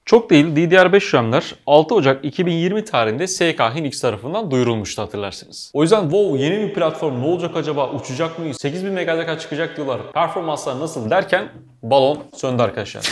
Çok değil, DDR5 RAM'ler 6 Ocak 2020 tarihinde SK Hynix tarafından duyurulmuştu hatırlarsınız. O yüzden wow yeni bir platform ne olacak acaba, uçacak mıyız, 8000 MHz'e çıkacak diyorlar, performanslar nasıl derken balon söndü arkadaşlar.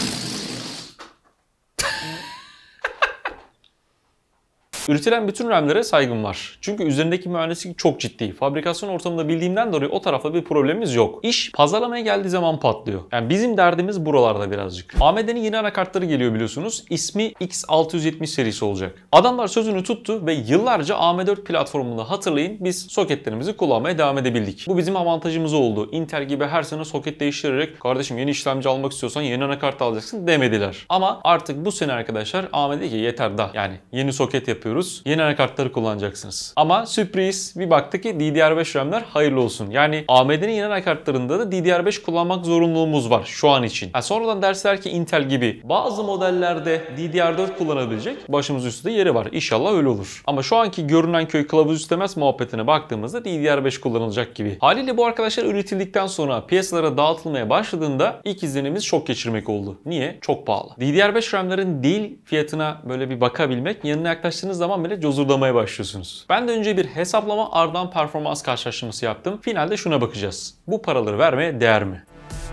Üretilen bütün RAM'lere saygım var. Çünkü üzerindeki mühendislik çok ciddi. Fabrikasyon ortamında bildiğimden dolayı o tarafta bir problemimiz yok. İş pazarlamaya geldiği zaman patlıyor. Yani bizim derdimiz buralarda birazcık. AMD'nin yeni anakartları geliyor biliyorsunuz. İsmi X670 serisi olacak. Adamlar sözünü tuttu ve yıllarca AM4 platformunda hatırlayın biz soketlerimizi kullanmaya devam edebildik. Bu bizim avantajımız oldu. Intel gibi her sene soket değiştirerek kardeşim yeni işlemci almak istiyorsan yeni anakart alacaksın demediler. Ama artık bu sene arkadaşlar AMD ki yeter da yani yeni soket yapıyor. Yeni anakartları kullanacaksınız. Ama sürpriz bir baktık ki DDR5 RAM'ler hayırlı olsun. Yani AMD'nin yeni anakartlarında da DDR5 kullanmak zorunluluğumuz var şu an için. Sonradan dersler ki Intel gibi bazı modellerde DDR4 kullanabilecek başımız üstünde yeri var. İnşallah öyle olur. Ama şu anki görünen köy kılavuz istemez muhabbetine baktığımızda DDR5 kullanılacak gibi. Haliyle bu arkadaşlar üretildikten sonra piyasalara dağıtılmaya başladığında ilk izlenimimiz şok geçirmek oldu. Niye? Çok pahalı. DDR5 RAM'lerin değil fiyatına böyle bir bakabilmek yanına yaklaştığınız zaman bile cozurlamaya başlıyorsunuz. Ben de önce bir hesaplama ardından performans karşılaştırması yaptım. Finalde şuna bakacağız. Bu paraları vermeye değer mi?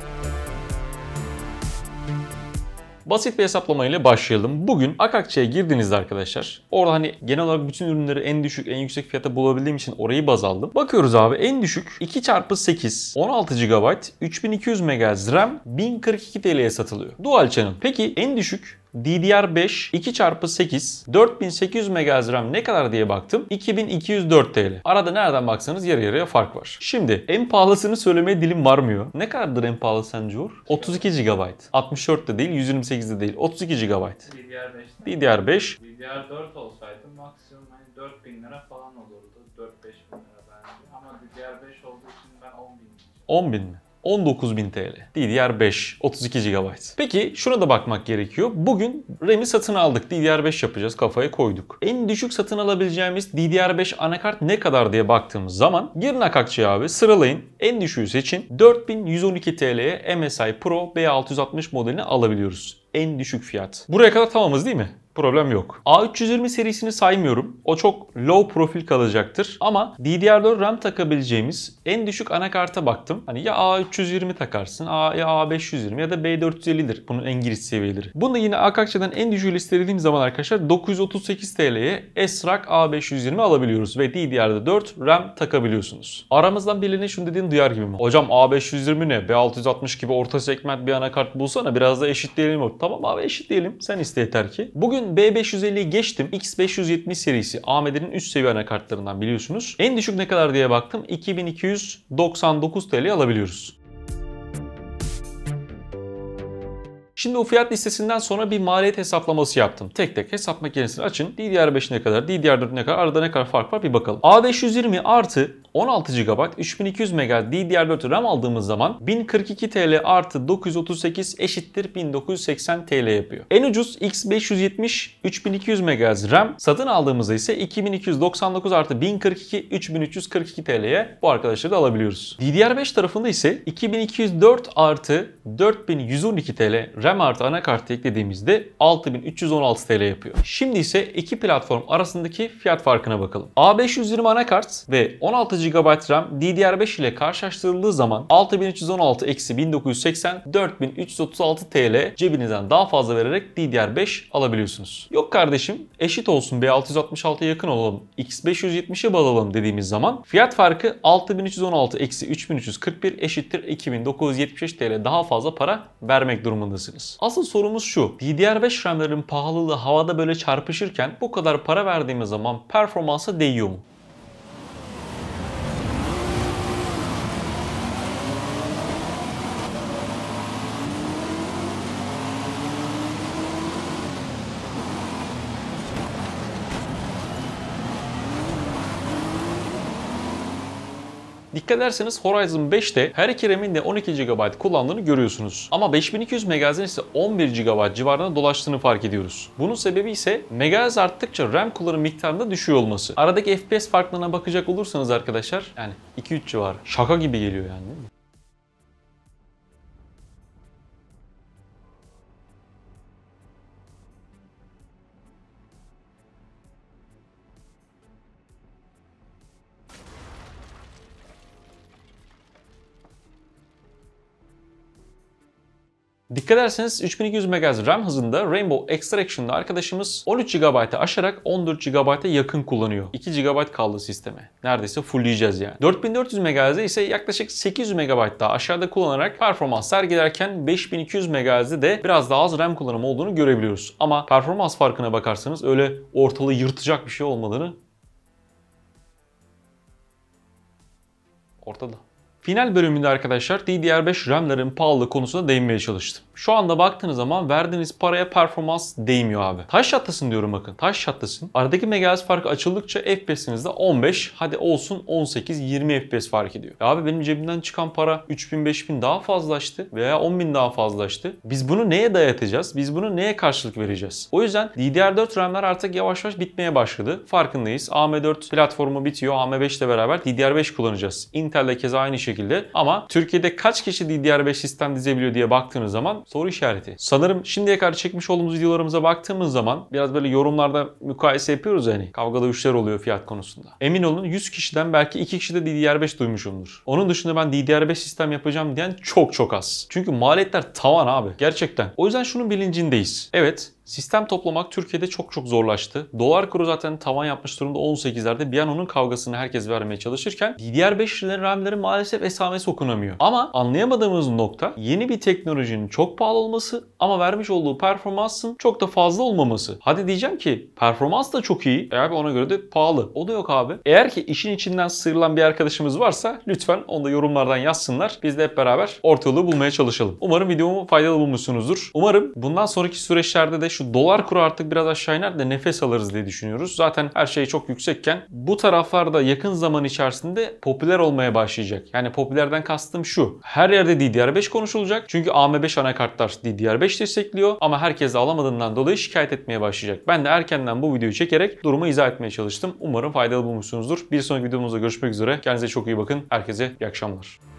Basit bir hesaplamayla başlayalım. Bugün Akakçe'ye girdiğinizde arkadaşlar, orada hani genel olarak bütün ürünleri en düşük, en yüksek fiyata bulabildiğim için orayı baz aldım. Bakıyoruz abi en düşük 2x8 16 GB 3200 MHz RAM 1042 TL'ye satılıyor. Dual Channel. Peki en düşük DDR5 2x8 4800 MHz RAM ne kadar diye baktım. 2204 TL. Arada nereden baksanız yarı yarıya fark var. Şimdi en pahalısını söylemeye dilim varmıyor. Ne kadardır en pahalı sence Uğur? 32 GB. 64 de değil, 128 de değil. 32 GB. DDR5. DDR4 olsaydı maksimum hani 4000 lira falan olurdu. 4-5 bin lira bence. Ama DDR5 olduğu için ben 10 bin diyeceğim. 10 bin mi? 19.000 TL. DDR5 32 GB. Peki şuna da bakmak gerekiyor. Bugün RAM'i satın aldık. DDR5 yapacağız. Kafaya koyduk. En düşük satın alabileceğimiz DDR5 anakart ne kadar diye baktığımız zaman girin Akakçı'ya abi sıralayın. En düşüğü seçin. 4112 TL'ye MSI Pro B660 modelini alabiliyoruz. En düşük fiyat. Buraya kadar tamamız değil mi? Problem yok. A320 serisini saymıyorum. O çok low profil kalacaktır. Ama DDR4 RAM takabileceğimiz en düşük anakarta baktım. Hani ya A320 takarsın, ya A520 ya da B450'dir. Bunun en giriş seviyeleri. Bunu da yine Akakçe'den en düşüğü listelediğim zaman arkadaşlar 938 TL'ye SRAM A520 alabiliyoruz. Ve DDR4 RAM takabiliyorsunuz. Aramızdan birine şunu dediğini duyar gibi mi? Hocam A520 ne? B660 gibi orta segment bir anakart bulsana biraz da eşitleyelim. Tamam abi eşitleyelim. Sen iste yeter ki. Bugün B550'yi geçtim. X570 serisi AMD'nin üst seviye anakartlarından biliyorsunuz. En düşük ne kadar diye baktım. 2299 TL alabiliyoruz. Şimdi o fiyat listesinden sonra bir maliyet hesaplaması yaptım. Tek tek hesap makinesini açın. DDR5 ne kadar, DDR4 ne kadar, arada ne kadar fark var bir bakalım. A520 artı 16 GB 3200 MHz DDR4 RAM aldığımız zaman 1042 TL artı 938 eşittir 1980 TL yapıyor. En ucuz X570 3200 MHz RAM satın aldığımızda ise 2299 artı 1042 3342 TL'ye bu arkadaşları da alabiliyoruz. DDR5 tarafında ise 2204 artı 4112 TL RAM artı anakart eklediğimizde 6316 TL yapıyor. Şimdi ise iki platform arasındaki fiyat farkına bakalım. A520 anakart ve 16 GB RAM DDR5 ile karşılaştırıldığı zaman 6316 eksi 1980 4336 TL cebinizden daha fazla vererek DDR5 alabiliyorsunuz. Yok kardeşim eşit olsun B666'ya yakın olalım X570'e bağlayalım dediğimiz zaman fiyat farkı 6316 eksi 3341 eşittir 2975 TL daha fazla para vermek durumundasınız. Asıl sorumuz şu. DDR5 RAM'lerin pahalılığı havada böyle çarpışırken bu kadar para verdiğimiz zaman performansa değiyor mu? Dikkat ederseniz Horizon 5'te her iki RAM'in de 12 GB kullandığını görüyorsunuz. Ama 5200 MHz'in ise 11 GB civarında dolaştığını fark ediyoruz. Bunun sebebi ise MHz arttıkça RAM kullanım miktarında düşüyor olması. Aradaki FPS farklarına bakacak olursanız arkadaşlar yani 2-3 civarı. Şaka gibi geliyor yani değil mi? Dikkat ederseniz 3200 MHz RAM hızında Rainbow Extraction'da arkadaşımız 13 GB'ı aşarak 14 GB'a yakın kullanıyor. 2 GB kaldı sisteme. Neredeyse fullleyeceğiz yani. 4400 MHz'de ise yaklaşık 800 MB daha aşağıda kullanarak performans sergilerken 5200 MHz'de de biraz daha az RAM kullanımı olduğunu görebiliyoruz. Ama performans farkına bakarsanız öyle ortalığı yırtacak bir şey olmadığını ortada. Final bölümünde arkadaşlar DDR5 RAM'lerin pahalılığı konusuna değinmeye çalıştım. Şu anda baktığınız zaman verdiğiniz paraya performans değmiyor abi. Taş çatlasın diyorum bakın. Taş çatlasın. Aradaki megahertz farkı açıldıkça FPS'inizde 15 hadi olsun 18-20 FPS fark ediyor. Ya abi benim cebimden çıkan para 3000-5000 daha fazlaştı veya 10.000 daha fazlaştı. Biz bunu neye dayatacağız? Biz bunu neye karşılık vereceğiz? O yüzden DDR4 RAM'ler artık yavaş yavaş bitmeye başladı. Farkındayız. AM4 platformu bitiyor. AM5 ile beraber DDR5 kullanacağız. Intel'de keza aynı şekilde. Ama Türkiye'de kaç kişi DDR5 sistem dizebiliyor diye baktığınız zaman soru işareti. Sanırım şimdiye kadar çekmiş olduğumuz videolarımıza baktığımız zaman biraz böyle yorumlarda mukayese yapıyoruz yani. Kavgada üçler oluyor fiyat konusunda. Emin olun 100 kişiden belki 2 kişi de DDR5 duymuşumdur. Onun dışında ben DDR5 sistem yapacağım diyen çok az. Çünkü maliyetler tavan abi. Gerçekten. O yüzden şunun bilincindeyiz. Evet, sistem toplamak Türkiye'de çok zorlaştı. Dolar kuru zaten tavan yapmış durumda 18'lerde. Bir an onun kavgasını herkes vermeye çalışırken DDR5'lerin RAM'leri maalesef esamesi okunamıyor. Ama anlayamadığımız nokta yeni bir teknolojinin çok pahalı olması ama vermiş olduğu performansın çok da fazla olmaması. Hadi diyeceğim ki performans da çok iyi. Abi ona göre de pahalı. O da yok abi. Eğer ki işin içinden sıyrılan bir arkadaşımız varsa lütfen onu da yorumlardan yazsınlar. Biz de hep beraber ortalığı bulmaya çalışalım. Umarım videomu faydalı bulmuşsunuzdur. Umarım bundan sonraki süreçlerde de şu dolar kuru artık biraz aşağı iner de nefes alırız diye düşünüyoruz. Zaten her şey çok yüksekken bu taraflarda yakın zaman içerisinde popüler olmaya başlayacak. Yani popülerden kastım şu. Her yerde DDR5 konuşulacak. Çünkü AM5 anakartlar DDR5 destekliyor ama herkes de alamadığından dolayı şikayet etmeye başlayacak. Ben de erkenden bu videoyu çekerek durumu izah etmeye çalıştım. Umarım faydalı bulmuşsunuzdur. Bir sonraki videomuzda görüşmek üzere. Kendinize çok iyi bakın. Herkese iyi akşamlar.